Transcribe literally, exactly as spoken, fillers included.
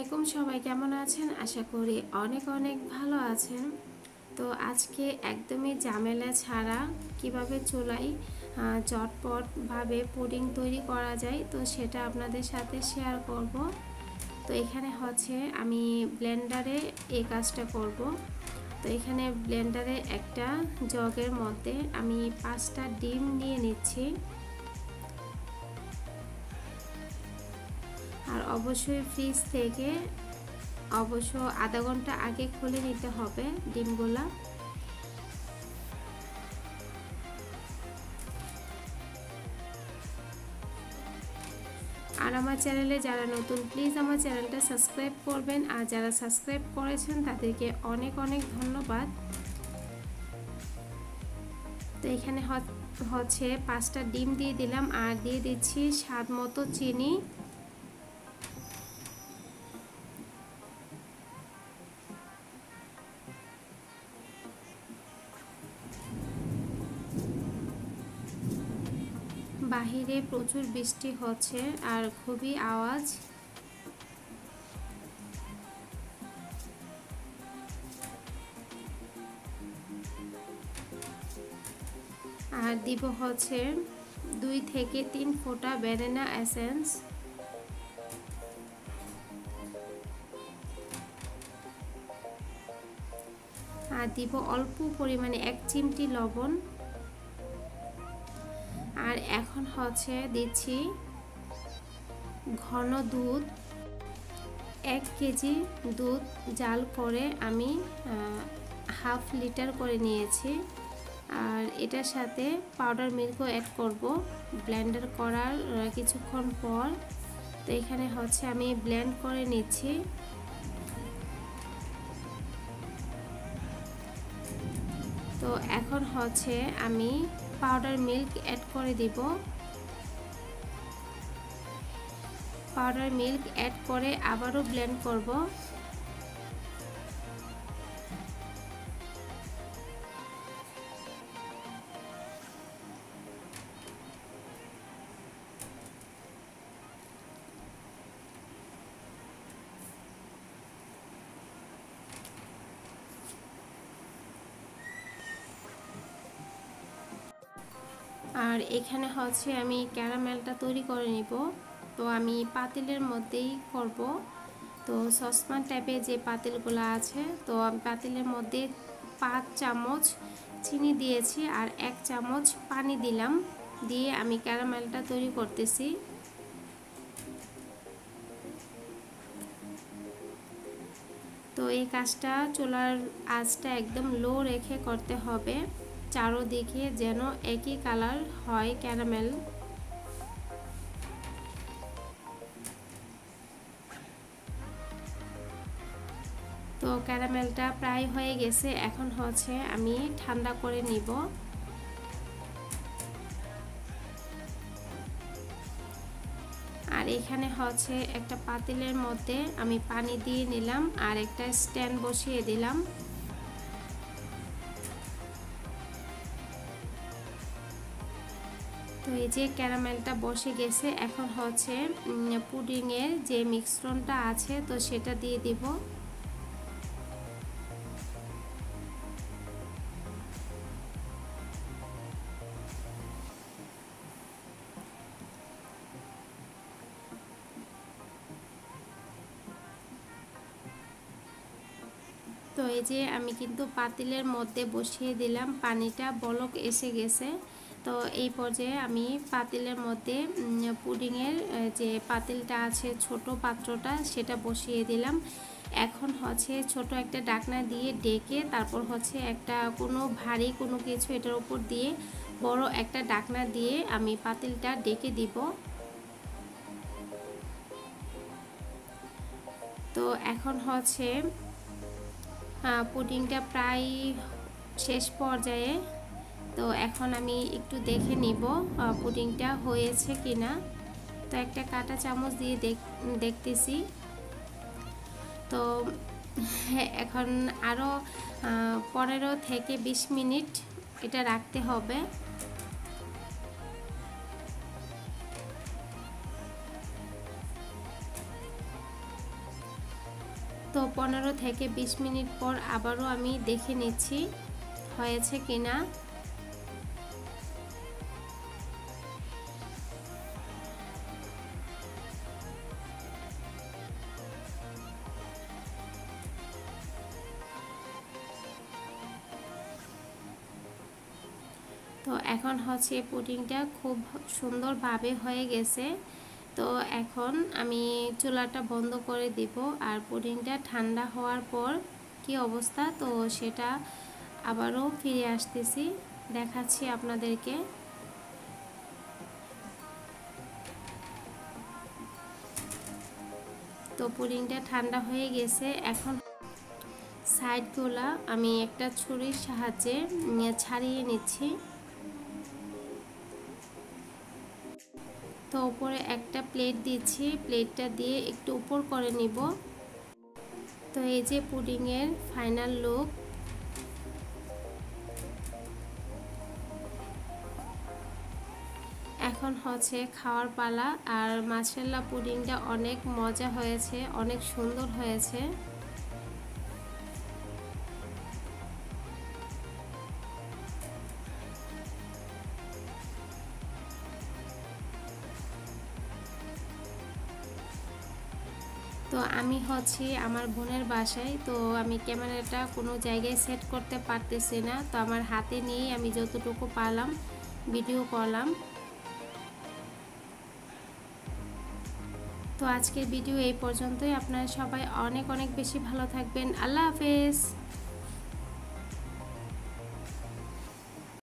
আলাইকুম, সবাই কেমন আছেন? আশা করি অনেক অনেক ভালো আছেন। তো আজকে একদমই ঝামেলা ছাড়া কিভাবে চুলায় চটপটভাবে পুডিং তৈরি করা যায় তো সেটা আপনাদের সাথে শেয়ার করব। তো এখানে হচ্ছে আমি ব্লেন্ডারে এই কাজটা করব। তো এখানে ব্লেন্ডারে একটা জগের মধ্যে আমি পাঁচটা ডিম নিয়ে নিচ্ছি। আর অবশ্যই ফ্রিজ থেকে অবশ্য আধা ঘন্টা আগে খুলে নিতে হবে ডিমগুলা। আর আমার চ্যানেলে যারা নতুন প্লিজ আমার চ্যানেলটা সাবস্ক্রাইব করবেন, আর যারা সাবস্ক্রাইব করেছেন তাদেরকে অনেক অনেক ধন্যবাদ। তো এখানে হচ্ছে পাঁচটা ডিম দিয়ে দিলাম আর দিয়ে দিচ্ছি স্বাদ মতো চিনি। বাহিরে প্রচুর বৃষ্টি হচ্ছে আর খুবই আওয়াজ। আর দিব হচ্ছে দুই থেকে তিন ফোঁটা ভ্যানিলা এসেন্স। আর দিব অল্প পরিমাণে এক চিমটি লবণ। আর এখন হচ্ছে দিচ্ছি ঘন দুধ। এক কেজি দুধ জাল করে আমি হাফ লিটার করে নিয়েছি। আর এটার সাথে পাউডার মিল্কও অ্যাড করব ব্লেন্ডার করার কিছুক্ষণ পর। তো এখানে হচ্ছে আমি ব্লেন্ড করে নিচ্ছি। তো এখন হচ্ছে আমি পাউডার মিল্ক অ্যাড করে দিব। পাউডার মিল্ক অ্যাড করে আবারও ব্লেন্ড করব। আর এখানে হচ্ছে আমি ক্যারামেলটা তৈরি করে নিব। তো আমি পাতিলের মধ্যেই করব। তো সসপ্যান টাইপের যে পাতিলগুলো আছে, তো আমি পাতিলের মধ্যে পাঁচ চামচ চিনি দিয়েছি আর এক চামচ পানি দিলাম, দিয়ে আমি ক্যারামেলটা তৈরি করতেছি। তো এই কাজটা চুলার আঁচটা একদম লো রেখে করতে হবে, চারোদিকে যেন একই কালার হয় ক্যারামেল। তো ক্যারামেলটা প্রায় হয়ে গেছে, এখন হচ্ছে আমি ঠান্ডা করে নিব। আর এখানে হচ্ছে একটা পাতিলের মধ্যে আমি পানি দিয়ে নিলাম আর একটা স্ট্যান্ড বসিয়ে দিলাম। তো এই যে ক্যারামেলটা বসে গেছে, এখন হচ্ছে পুডিংয়ের যে মিশ্রণটা আছে তো সেটা দিয়ে দিব। তো এই যে আমি কিন্তু পাতিলের মধ্যে বসিয়ে দিলাম, পানিটা বলক এসে গেছে। তো এই পর্যায়ে আমি পাতিলের মধ্যে পুডিংয়ের যে পাতিলটা আছে ছোট পাত্রটা সেটা বসিয়ে দিলাম। এখন হচ্ছে ছোট একটা ঢাকনা দিয়ে ডেকে তারপর হচ্ছে একটা কোনো ভারী কোনো কিছু এটার উপর দিয়ে বড় একটা ঢাকনা দিয়ে আমি পাতিলটা ডেকে দিব। তো এখন হচ্ছে পুডিংটা প্রায় শেষ পর্যায়ে। তো এখন আমি একটু দেখে নিব পুডিংটা হয়েছে কিনা। তো একটা কাঁটা চামচ দিয়ে দেখতেছি। তো এখন আরও পনেরো থেকে বিশ মিনিট এটা রাখতে হবে। তো পনেরো থেকে বিশ মিনিট পর আবারও আমি দেখে নিচ্ছি হয়েছে কিনা। তো এখন হচ্ছে পুডিংটা খুব সুন্দরভাবে হয়ে গেছে। তো এখন আমি চুলাটা বন্ধ করে দিব, আর পুডিংটা ঠান্ডা হওয়ার পর কি অবস্থা তো সেটা আবারও ফিরে আসতেছি, দেখাচ্ছি আপনাদেরকে। তো পুডিংটা ঠান্ডা হয়ে গেছে। এখন সাইডগুলা আমি একটা ছুরির সাহায্যে ছাড়িয়ে নিচ্ছি। তো উপরে একটা প্লেট দিচ্ছি, প্লেটটা দিয়ে একটু উপর করে নিব। তো এই যে পুডিংয়ের ফাইনাল লুক। এখন হচ্ছে খাওয়ার পালা। আর মাশাআল্লাহ পুডিংটা অনেক মজা হয়েছে, অনেক সুন্দর হয়েছে। তো আমি হচ্ছে আমার বোনের বাসায়, তো আমি ক্যামেরাটা কোনো জায়গায় সেট করতে পারতেছি না, তো আমার হাতে নিয়েই আমি যতটুকু পারলাম ভিডিও করলাম। তো আজকের ভিডিও এই পর্যন্তই। আপনারা সবাই অনেক অনেক বেশি ভালো থাকবেন। আল্লাহ হাফেজ।